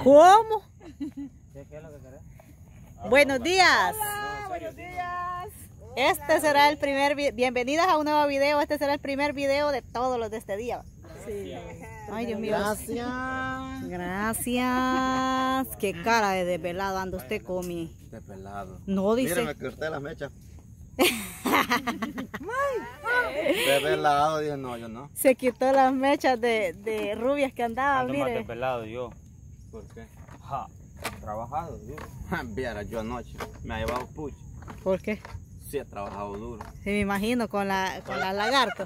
¿Cómo? ¿Qué es lo que querés? Buenos días. Hola, buenos días. Este será el primer bienvenidas a un nuevo video. Este será el primer video de todos los de este día. Sí. Ay, Dios mío. Gracias. Gracias. Qué cara de desvelado anda usted, Comi. De pelado. No dice. Mírame que corté las mechas. De pelado, dije no, yo no. Se quitó las mechas de rubias que andaba, Ando más mire. despelado yo. ¿Por qué? Ja, trabajado, yo. Viera, yo anoche me ha llevado pucho. ¿Por qué? Sí, he trabajado duro. Sí, me imagino con la lagarto.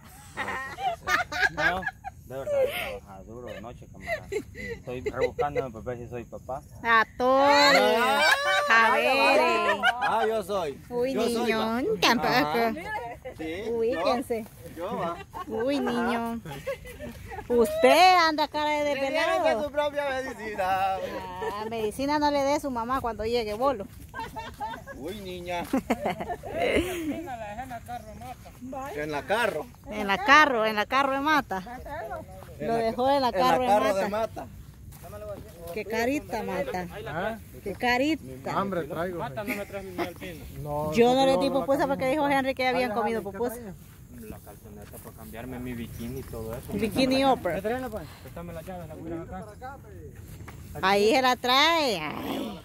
No, de verdad, he trabajado duro de noche, camarada. Estoy rebuscándome para ver si soy papá. A todos. A ver. Ah, yo soy. Uy, Yo soy, niño. va. Tampoco. Ajá. Sí, Ubíquense. yo va. Uy, niño. Usted anda cara de Le dieron desvelado. su propia medicina. Ah, medicina no le dé su mamá cuando llegue, bolo. Uy, niña. En la carro. En la carro de mata. Lo dejó en la carro de de mata. mata. Qué carita, mata. Qué carita. Hambre traigo. No, Yo no le di pupusa porque dijo Henry que habían comido pupusa. La calzoneta para cambiarme mi bikini y todo eso. Bikini upper. Préstame la llave, la voy a ir acá. Ahí se la trae. Ay.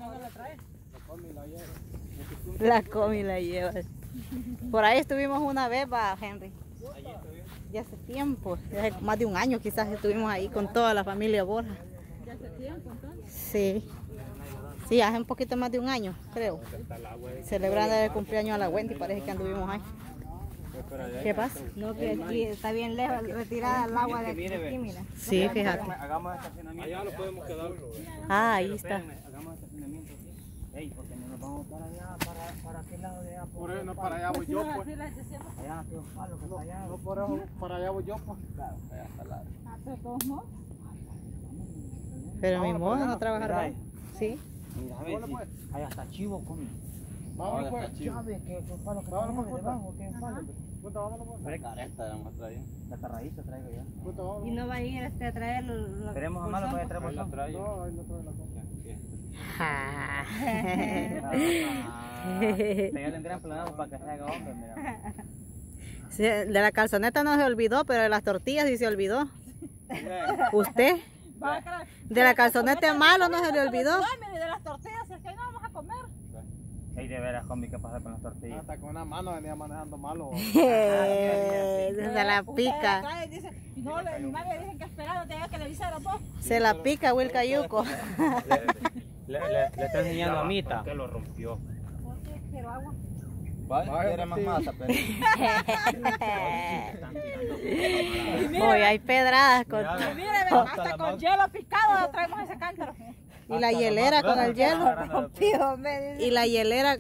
La come y la lleva. Por ahí estuvimos una vez, va, Henry. Ya hace tiempo, ya hace más de un año quizás estuvimos ahí con toda la familia Borja. ¿Ya hace tiempo entonces? Sí. Sí, hace un poquito más de un año, creo. Celebrando el cumpleaños a la Wendy, parece que anduvimos ahí. ¿Qué pasa? No, que aquí está bien lejos, retirada el agua de aquí, mira. Sí, fíjate. Hagamos estacionamiento. Allá lo podemos quedar. Ah, ahí está. Hagamos estacionamiento aquí. Ey, porque no nos vamos para allá, para aquel lado de allá. Por eso no para allá voy yo, pues. Allá, que palo, que para allá. No por eso para allá voy yo, pues. Claro, allá está la. Pero mi modo no trabajar ahí. Sí. Mira, a ver, sí. Allá está chivo, comi. Vámonos, pues. ¿Sabes qué palo que Vámonos, tenemos debajo? ¿Qué palo? Puta, vámonos, pues. Careta la hemos traído. La carradita traigo ya. Puta, vámonos. Y no va a ir a traer Esperemos a malo para traer bolsón. No, ahí no trae la cosa. Ja. Te dio el gran planado para que se haga hombre, mira. Sí, de la calzoneta no se olvidó, pero de las tortillas sí se olvidó. ¿Usted? De la calzoneta malo no se le olvidó. Mire, de las tortillas, es que ahí no vamos a comer. Ey, de veras, combi, ¿qué pasa con las tortillas? Hasta con una mano venía manejando malo. Se la pica. No, mi madre le dije que esperara, tenía que le avisara vos. Se la pica Will Cayuco. Le está enseñando a Mita. ¿Por qué lo rompió? Porque quiero agua. Quiere más masa, pero. Hoy hay pedradas con... Y mire, hasta con hielo picado traemos ese cántaro. Y la hielera con el hielo. Rompido, me dice. Y la hielera...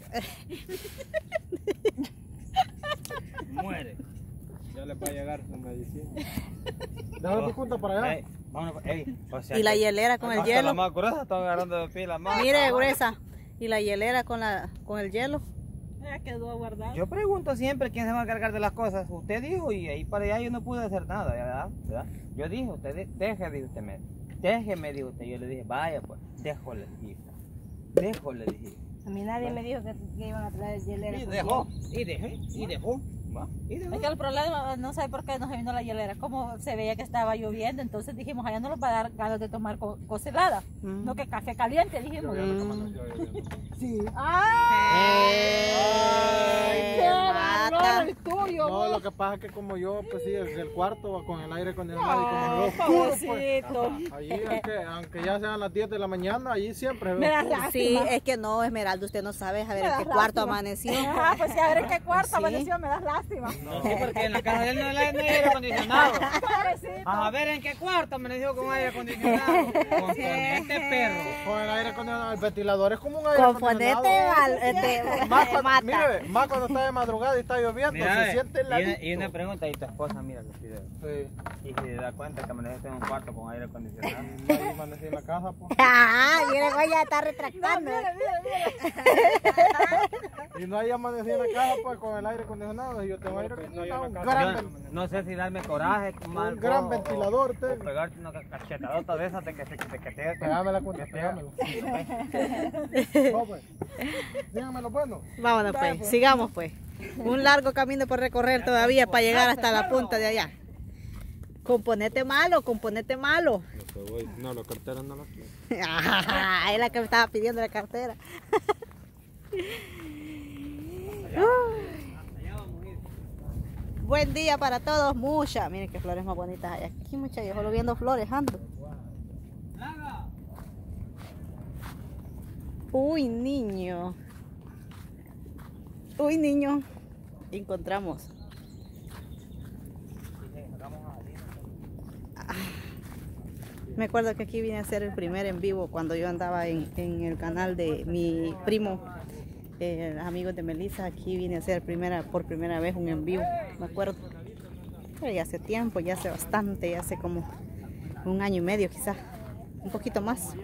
Muere. Ya les va a llegar la medicina. Déjame tu punta para allá. Ey, vámonos, ey, o sea Y la que hielera con el hasta la hielo. más gruesa está agarrando de pila más. Mire, gruesa. Y la hielera con el hielo. Ya quedó guardado. Yo pregunto siempre quién se va a cargar de las cosas. Usted dijo y ahí para allá yo no pude hacer nada, ¿verdad? Yo dije, usted déjeme, dijo usted, déjeme, dijo usted. Yo le dije, vaya pues, déjole, dije. Déjole, dije. A mí nadie me dijo que iban a traer hielera. Y con dejó, hielo. y dejó, ¿va? Y dejó. Es que el problema, no sé por qué no se vino la hielera, como se veía que estaba lloviendo, entonces dijimos, allá no nos va a dar ganas de tomar cosa helada, no que café caliente, dijimos. Sí. ¡Ay! ¡Qué mata. valor el tuyo! No, lo que pasa es que como yo, pues sí, el cuarto va con el aire acondicionado y como lo oscuro, pues. Pobrecito. Allí es que, aunque ya sean las 10 de la mañana, allí siempre Me das oscuro. Sí, lástima. es que no, Esmeralda, usted no sabe a ver Me en das qué cuarto lástima. amaneció. Ah, pues sí, a ver en qué cuarto Sí. amaneció, me das lástima. No, sí, porque en la casa de él no hay aire acondicionado. Pobrecito. A ver en qué cuarto amaneció con aire acondicionado. Con este perro. Con el aire acondicionado, el ventilador es como un aire Confonete, acondicionado. mal, Más cuando, mata. mire, más cuando está de madrugada y está lloviendo, Mira, se siente el ladito. y una pregunta, y tu esposa mira los videos. Sí. Y se da cuenta que amaneciste en un cuarto con aire acondicionado. No hay amanecí en la casa, pues. Ah, mire, voy a estar retractando. Y no hay amanecí en la casa, pues, con el aire acondicionado. Y yo tengo aire acondicionado, un gran, Yo no sé si darme coraje, un gran ventilador, o usted. pegarte una cachetadota de esas de que te... Pegame la cuenta, pegámelo. No, pues. Dígame lo bueno. Vámonos pues, sigamos pues. Un largo camino por recorrer todavía para llegar hasta la punta de allá. Componente malo, componente malo. No, la cartera no la quiero. Ah, es la que me estaba pidiendo la cartera. Buen día para todos, muchas. Miren qué flores más bonitas hay aquí, muchachos. Yo solo viendo flores ando. Uy, niño. Uy, niño. Encontramos. Me acuerdo que aquí vine a hacer el primer en vivo cuando yo andaba en el canal de mi primo, amigos de Melissa. Aquí vine a hacer por primera vez un en vivo, me acuerdo. Pero ya hace tiempo, ya hace bastante, ya hace como 1 año y medio quizás, un poquito más.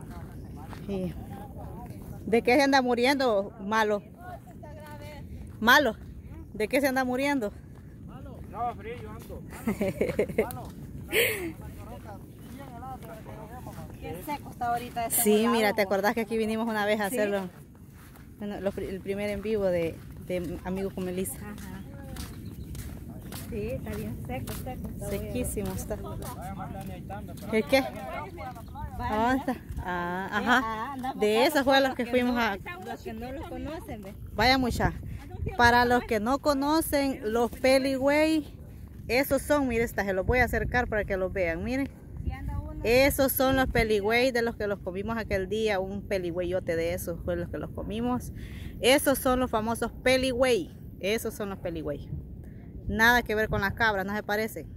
¿De qué se anda muriendo, malo? Malo, ¿de qué se anda muriendo? No, frío, yo ando. Qué seco está ahorita ese Sí, volado. mira, ¿te acordás que aquí vinimos una vez a hacerlo? Bueno, el primer en vivo de Amigos con Melissa. Ajá. Sí, está bien seco, seco. Está Sequísimo está. ¿El qué? ¿Dónde está? Ah, ajá. De esos fue los que fuimos a... Los que no los conocen, ¿ves? Vaya mucha. Para los que no conocen los peligüey, esos son, mire, se los voy a acercar para que los vean, miren. Esos son los peligüey de los que los comimos aquel día, un peligüeyote de esos fue los que los comimos. Esos son los famosos peligüey, esos son los peligüey. Nada que ver con las cabras, ¿no se parece?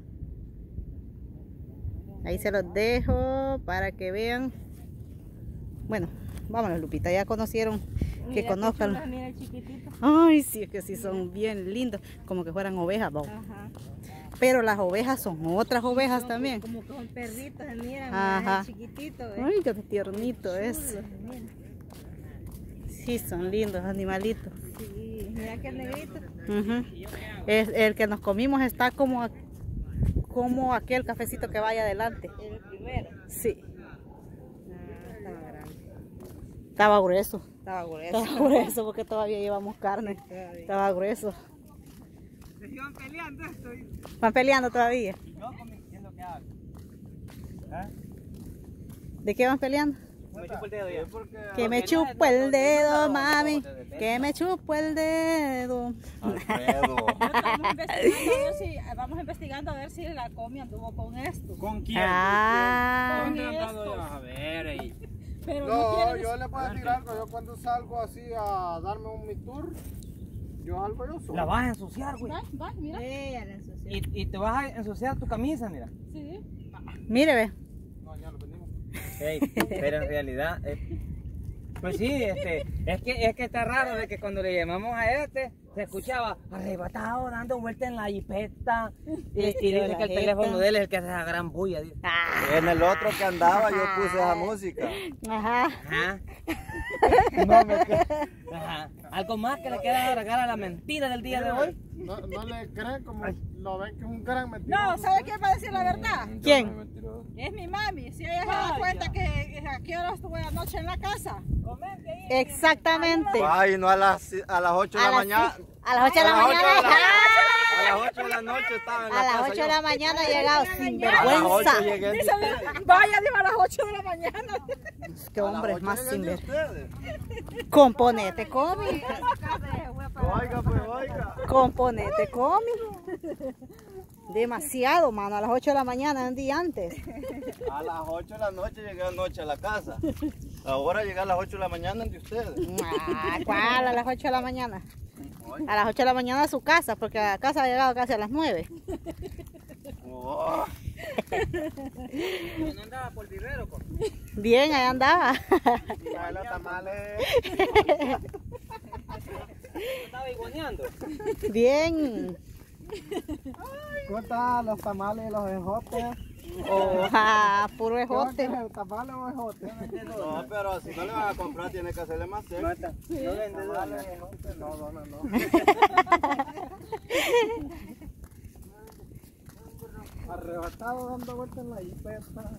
Ahí se los dejo para que vean. Bueno, vámonos, Lupita, ya conocieron, que conozcan. Mira el chiquitito. Ay, sí, es que sí son bien lindos, como que fueran ovejas, ¿no? Ajá. Pero las ovejas son otras ovejas también. Como que son perritos, mira, Ajá. el chiquitito, ¿ves? Ay, qué tiernito es. Chulos, mira. Sí, son lindos animalitos. Sí, mira que negrito. Ujú. El que nos comimos está como aquel cafecito que vaya adelante. El primero. Sí, Estaba grande. estaba grueso. Estaba grueso. Estaba grueso porque todavía llevamos carne. Estaba grueso. ¿Van peleando esto? ¿Van peleando todavía? No, ¿qué es lo que hago? ¿De qué van peleando? Me chupo el dedo ya. Que me chupo el dedo, mami. Que me chupo el dedo. Alfredo. Vamos investigando a ver si la Comi anduvo con esto. ¿Con quién? Ah, Con ¿Dónde estos. andado a ver ahí? Pero No, quieren- yo le puedo decir algo. Yo cuando salgo así a darme mi tour, yo salgo yo solo. La vas a ensuciar, güey. Va, mira. Ella la ensució. Y te vas a ensuciar tu camisa, mira. Sí. mire, ve. No, ya lo vendimos. Ey, pero en realidad, pues sí, es que está raro de que cuando le llamamos a se escuchaba arrebatado dando vueltas en la jipeta y dice que el teléfono de él es el que hace esa gran bulla. Dice. En el otro que andaba yo puse esa música. Ajá. Ajá, No me ajá. ¿Algo más que le quiera agregar a la mentira del día de hoy? No le creen como lo ven que es un gran mentiroso. No, ¿sabe quién va a decir la verdad? ¿Quién? Es mi mami. Si ella se da cuenta que a qué hora estuve anoche en la casa. Comente ahí. Exactamente. Ay, no a las 8 de la mañana. A las 8 de la mañana. A las 8 de la noche estaba en la A casa. las 8 de la mañana he llegado sin A las 8 vergüenza. llegué. Dice, vaya, dijo a las 8 de la mañana. Qué hombres más sin ver. Ustedes. Componete, comi. Oiga, pues, oiga. Componete, comi. Demasiado, mano. A las 8 de la mañana, un día antes. A las 8 de la noche llegué anoche a la casa. Ahora llegué a las 8 de la mañana de ustedes. Ah, ¿cuál? A las 8 de la mañana. A las 8 de la mañana a su casa, porque a la casa ha llegado casi a las 9. Oh. ¿No andaba por vivero? Bien, ahí andaba. Trae los tamales. Estaba iguaneando. Bien. Cuenta los tamales y los ejotes. Puro ejote. ¿Tamales o ejotes? No, pero si no le van a comprar, tiene que hacerle más seco. Yo vendedor. Tamales, ejotes, no, dona, no. Arrebatado dando vueltas en la jipeta.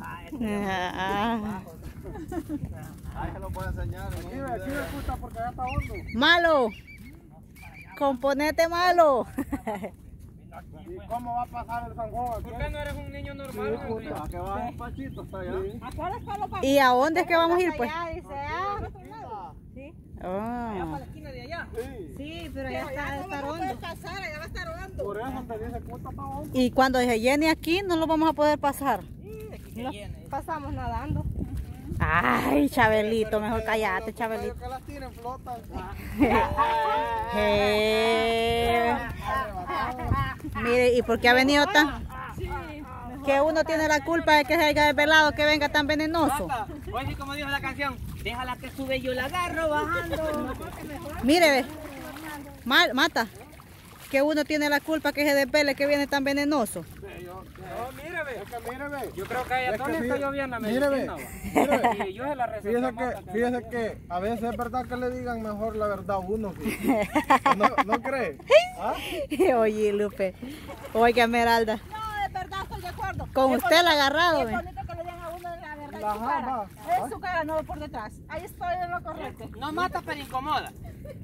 Ahí se lo puedo enseñar. Aquí me gusta porque ya está hondo. Malo. Componente malo. ¿Y cómo va a pasar el San Juan aquí? ¿Por qué no eres un niño normal? Sí, puta. ¿A qué va el Pachito? Está allá. ¿Y a dónde es que vamos a ir pues? Sí. Ah. Para la esquina de allá. Sí. Sí, pero ya está hondo. Por eso te dice cuenta está hondo. Y cuando se llene aquí no lo vamos a poder pasar. Pasamos nadando. Ay, Chabelito, mejor cállate, Chabelito. Que las tiren flotan. Mire, ¿y por qué ha venido tan? Que uno tiene la culpa de que se haya desvelado, que venga tan venenoso. Oye, como dijo la canción, déjala que sube, yo la agarro bajando. Mire, ve. Mata. Que uno tiene la culpa que se desvele, que viene tan venenoso. No, míreme. Es que míreme. Yo creo que a ella no le está lloviendo la Míreme, medicina. míreme. Y yo se la receté. Fíjese que a veces es verdad que le digan mejor la verdad a uno. ¿No cree? ¿Ah? Oye, Lupe. Oiga, Esmeralda. No, de verdad estoy de acuerdo. Con usted la ha agarrado, Es ve. bonito que le digan a uno la verdad en su Ajá, cara. va. Es su cara, no por detrás. Ahí estoy en lo correcto. No mata, pero incomoda.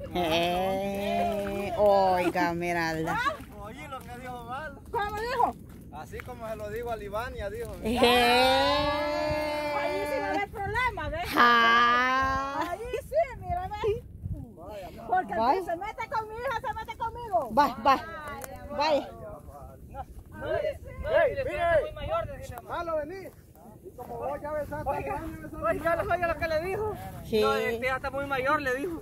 Oiga, Esmeralda. Oye, lo que dijo mal. ¿Cómo dijo? Así como se lo digo a Libania, dijo. Ahí sí va a haber problema, ¿ves? Ahí sí, mira, ¿ves? Porque el que se mete con mi hija, se mete conmigo. Va. Vaya. Mire. Malo, vení. Y como vos ya besaste, Oiga, lo que le dijo. Sí. No, este ya está muy mayor, le dijo.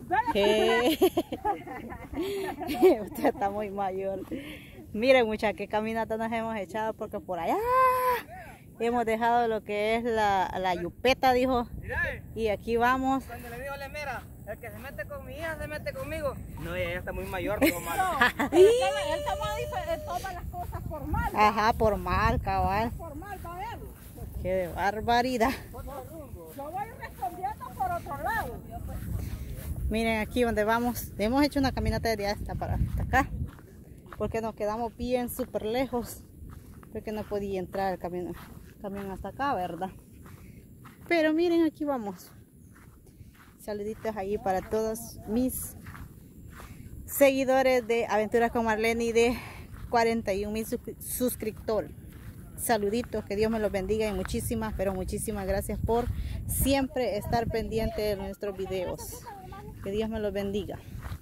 Usted está muy mayor. Miren, muchachos, qué caminata nos hemos echado porque por allá hemos dejado lo que es la yupeta, dijo. Y aquí vamos. Cuando le dijo Lemera, el que se mete con mi hija se mete conmigo. No, ella ya está muy mayor, pero malo. Él toma las cosas por mal. Ajá, por mal, cabal. Por mal, para verlo. Qué de barbaridad. Yo voy respondiendo por otro lado. Miren aquí donde vamos. Hemos hecho una caminata desde hasta acá. Porque nos quedamos bien súper lejos. Porque no podía entrar el camión hasta acá, ¿verdad? Pero miren, aquí vamos. Saluditos ahí para todos mis seguidores de Aventuras con Marlene y de 41,000 suscriptores. Saluditos, que Dios me los bendiga y muchísimas, pero muchísimas gracias por siempre estar pendiente de nuestros videos. Que Dios me los bendiga.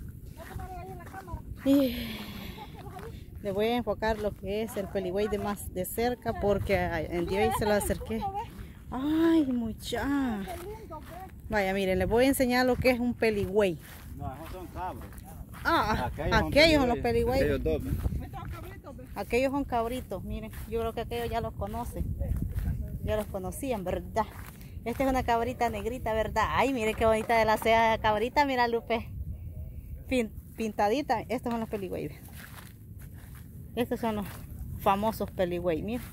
Y le voy a enfocar lo que es el peligüey de más de cerca porque en día se lo acerqué. Ay, mucha. Vaya, miren, les voy a enseñar lo que es un peligüey. No, esos son cabros. Aquellos son los peligüeyes. Aquellos dos. Aquellos son cabritos, miren, yo creo que aquellos ya los conocen. Ya los conocían, ¿verdad? Esta es una cabrita negrita, ¿verdad? Ay, miren qué bonita de la ceja de la cabrita, mira, Lupe. Pintadita. Estos son los peligüeyes. Estos son los famosos peligüey, miren.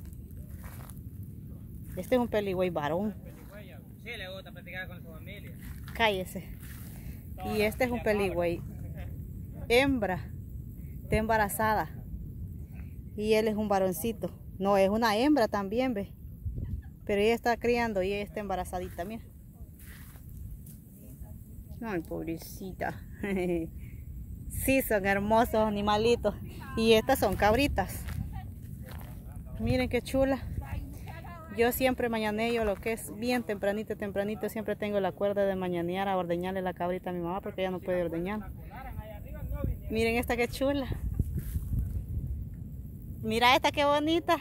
Este es un peligüey varón. Sí, le gusta platicar con su familia. Cállese. Y este es un peligüey hembra. Está embarazada. Y él es un varoncito. No, es una hembra también, ve. Pero ella está criando y ella está embarazadita, mira. Ay, pobrecita. Sí, son hermosos animalitos. Y estas son cabritas. Miren qué chula. Yo siempre mañaneo lo que es bien tempranito, siempre tengo la cuerda de mañanear a ordeñarle la cabrita a mi mamá porque ella no puede ordeñar. Miren esta que chula. Mira esta que bonita.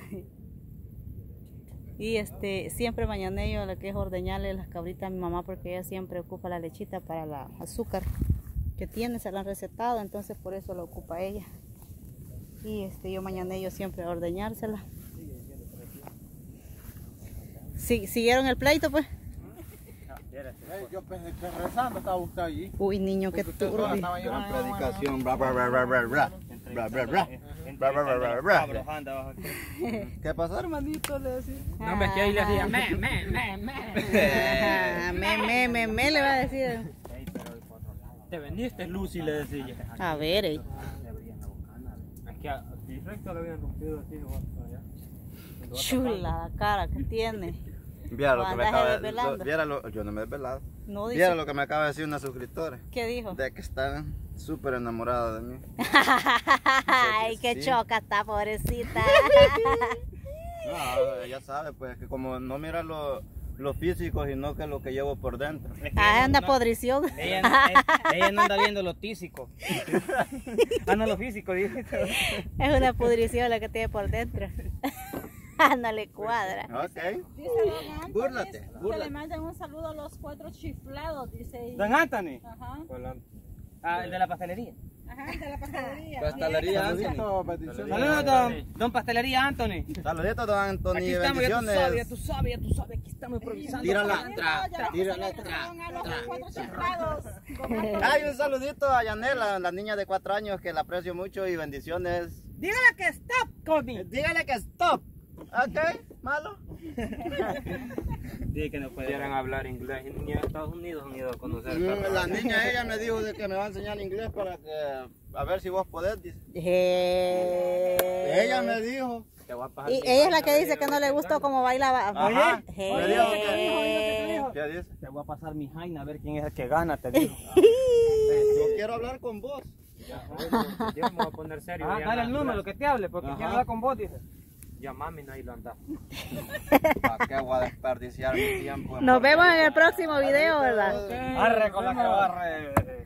Y siempre mañaneo lo que es ordeñarle las cabritas a mi mamá porque ella siempre ocupa la lechita para la azúcar que tiene, se la han recetado, entonces por eso lo ocupa ella. Y yo mañaneo siempre a ordeñársela. ¿Siguieron el pleito pues? Yo pensé que rezando estaba usted allí. Uy, niño, qué turbio. Estaba yo. Gran predicación, bra, bra, bra, bra, bra, bra. Bra, bra, bra. Bra, bra, bra, bra, bra. ¿Qué pasó, hermanito? Le decía. No, me que ahí le hacía me. Me le va a decir. Te vendiste, Lucy, le decía. A ver, Es que aquí recto le habían rompido así. chula la cara que tiene. Viera lo que me Andas acaba de desvelando. yo no me he desvelado. No Viera dice. lo que me acaba de decir una suscriptora. ¿Qué dijo? De que están súper enamorada de mí. Ay, qué Sí. choca está, pobrecita. No, ella sabe, pues, que como no mira lo físico, sino que lo que llevo por dentro. Ah, anda podrición. Ella no anda viendo lo físico. Anda lo físico, dije. Es una pudrición la que tiene por dentro. No le cuadra. Ok. Dice don Anthony Búrlate, que le búrlate. manden un saludo a los 4 chiflados, dice ella. Don Anthony. Ajá, Ah, el de la pastelería. ajá, de la pastelería. Pastelería, Anthony. Saluditos, bendiciones. Saludos, don Pastelería Anthony. Saluditos, don Anthony. Aquí estamos, ya tú Bendiciones. sabes, aquí estamos improvisando. Tírala. Tírala, a los 4 chiflados. Hay un saludito a Yanela, la niña de 4 años que la aprecio mucho y bendiciones. Dígale que stop, Cody. Dígale que stop. Ok, malo. Dije que no pudieran hablar inglés. Ni en Estados Unidos han ido a conocer. La niña ella me dijo de que me va a enseñar inglés para que a ver si vos podés. Dice. Ella me dijo. Y ella es la que dice que no le gustó cómo bailaba. Ajá. Me dijo Je. ¿Qué dice? Te voy a pasar mi jaina a ver quién es el que gana, te digo. Yo quiero hablar con vos. Yo me voy a poner serio. Ah, dale el número que te hable, porque Ajá. quiero hablar con vos, dice. Ya mami, no, ahí lo anda. ¿Para qué voy a desperdiciar mi tiempo? Nos vemos en el próximo video, ¿verdad? Arre con la que barre.